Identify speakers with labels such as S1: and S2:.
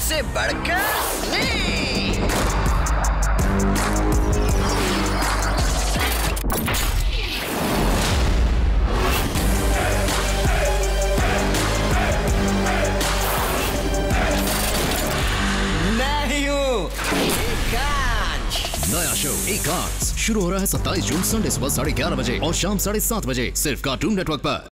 S1: से बढ़कर नहीं। मैं ही हूँ एकांस।
S2: नया शो एकांस शुरू हो रहा है 27 जून संडे सुबह 11:30 बजे और शाम 7:30 बजे सिर्फ कार्टून नेटवर्क पर।